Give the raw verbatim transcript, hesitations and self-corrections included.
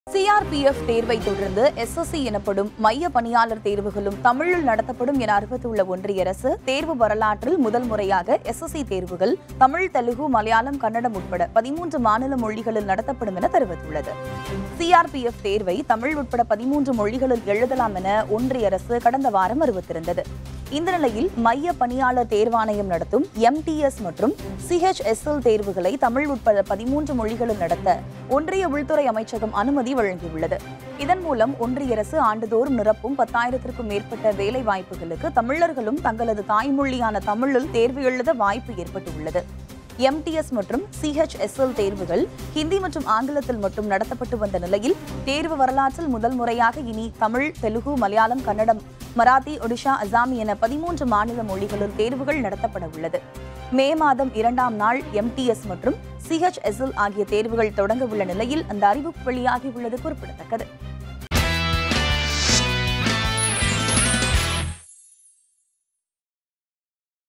C R P F தேர்வை தொடர்ந்து S S C எனப்படும் மைய பணியாளர் தேர்வுகளும் தமிழில் நடத்தப்படும் என அறிவித்துள்ள ஒன்றிய அரசு தேர்வு வரலாற்றில் முதல் முறையாக S S C தேர்வுகள் தமிழ், தெலுங்கு, மலையாளம், கன்னடம் உட்பட பதிமூன்று மாநில மொழிகளில் நடத்தப்படும் என தெரிவித்துள்ளது. C R P F தேர்வை தமிழ் உட்பட பதிமூன்று மொழிகளில் எழுதலாம் என ஒன்றிய அரசு கடந்த வாரம் அறிவித்திருந்தது. இந்த நிலையில் மைய பணியாளர் தேர்வாணையம் நடத்தும் M T S மற்றும் C H S L தேர்வுகளை தமிழ் உட்பட பதிமூன்று மொழிகளில் நடத்த ஒன்றிய உள்துறை அமைச்சகம் அனுமதி வழங்கியுள்ளது. இதன் மூலம் ஒன்றிய அரசு ஆண்டுதோறும் நிரப்பும் பத்தாயிரத்திற்கும் மேற்பட்ட வேலை வாய்ப்புகளுக்கு தமிழர்களும் தங்களது தாய்மொழியான தமிழில் தேர்வு எழுத வாய்ப்பு ஏற்பட்டுள்ளது. M T S மற்றும் C H S L தேர்வுகள் ஹிந்தி மற்றும் ஆங்கிலத்தில் மட்டும் நடத்தப்பட்டு வந்த நிலையில் தேர்வு வரலாற்றில் முதல் முறையாக இனி தமிழ், தெலுங்கு, மலையாளம், கன்னடம், மராத்தி, ஒடிஷா, அசாமி என பதிமூன்று மாநில மொழிகளில் தேர்வுகள் நடத்தப்பட உள்ளது. மே மாதம் இரண்டாம் நாள் M T S மற்றும் C H S L ஆகிய தேர்வுகள் தொடங்க உள்ள நிலையில் அந்த அறிவிப்பு வெளியாகியுள்ளது குறிப்பிடத்தக்கது.